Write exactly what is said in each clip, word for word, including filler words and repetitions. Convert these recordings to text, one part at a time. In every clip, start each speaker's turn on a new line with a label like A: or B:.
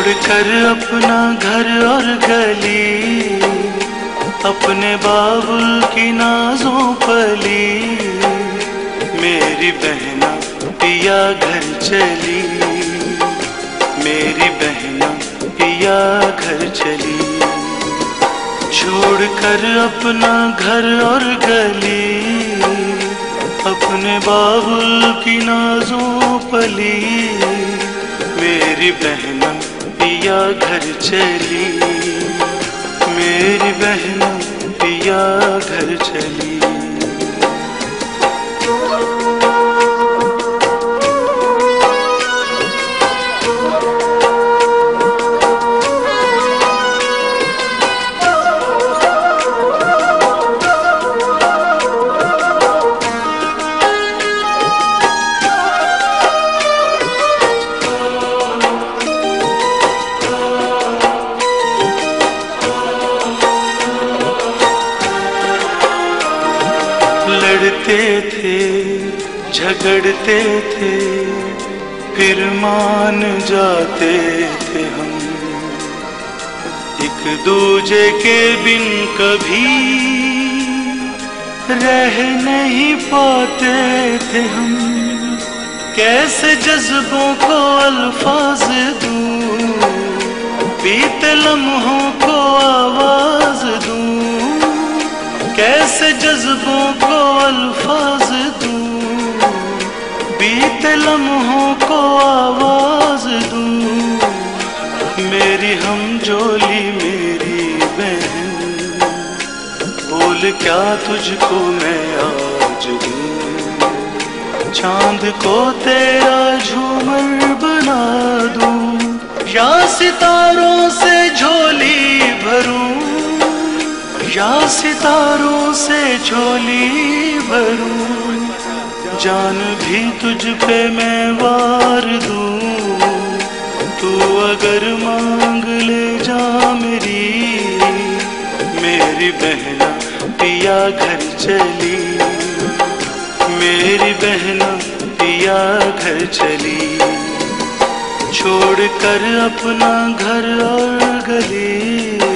A: छोड़कर अपना घर और गली, अपने बाबुल की नाजों पली, मेरी बहना पिया घर चली, मेरी बहना पिया घर चली। छोड़कर अपना घर और गली, अपने बाबुल की नाजों पली, मेरी बहना पिया घर चली, मेरी बहना पिया घर चली। लड़ते थे झगड़ते थे फिर मान जाते थे हम, एक दूजे के बिन कभी रह नहीं पाते थे हम। कैसे जज्बों को अल्फाज दूं, बीते लम्हों को आवाज दूं, कैसे जज्बों को अल्फाज दूं, बीते लम्हों को आवाज दूं। मेरी हमजोली मेरी बहन, बोल क्या तुझको मैं आज दूं, चांद को तेरा झूमर बना दूं, या सितारों से झोली भरूं, या सितारों से झोली भरूं। जान भी तुझ पे मैं वार दूं, तू अगर मांग ले जा मेरी, मेरी बहना पिया घर चली, मेरी बहना पिया घर चली। छोड़कर अपना घर और गली,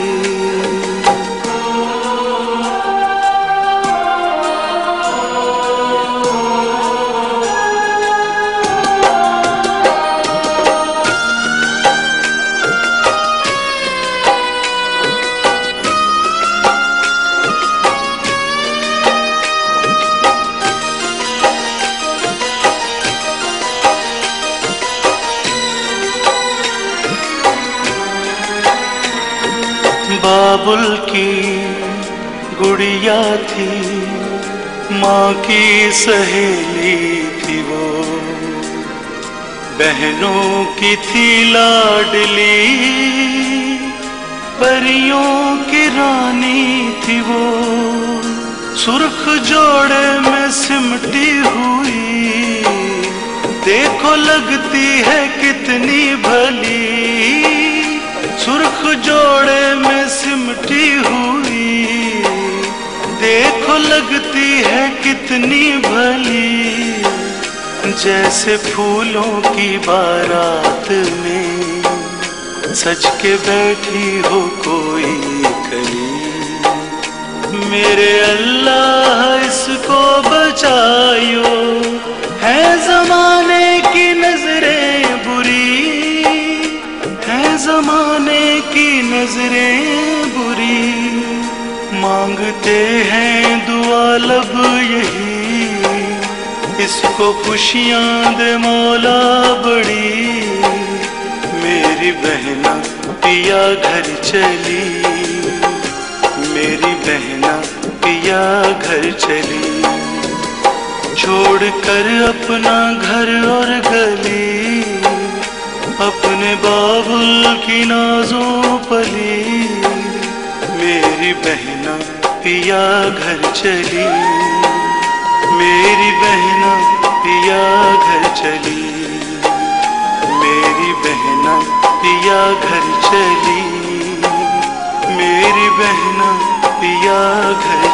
A: बाबुल की गुड़िया थी, माँ की सहेली थी वो, बहनों की थी लाडली, परियों की रानी थी वो। सुर्ख जोड़े में सिमटी हुई, देखो लगती है कितनी भली, सुर्ख जोड़े में सिमटी हुई, देखो लगती है कितनी भली। जैसे फूलों की बारात में सज के बैठी हो कोई कली, मेरे अल्लाह इसको बचायो, है जमाने की नजरें बुरी, है जमाने की नजरें बुरी। मांगते हैं दुआ लब यही, इसको खुशियां दे मौला बड़ी, मेरी बहना पिया घर चली, मेरी बहना पिया घर चली। छोड़कर अपना घर और गली, अपने बाबुल की नाजों पली, मेरी बहना पिया घर चली, मेरी बहना पिया घर चली, मेरी बहना पिया घर चली, मेरी बहना पिया घर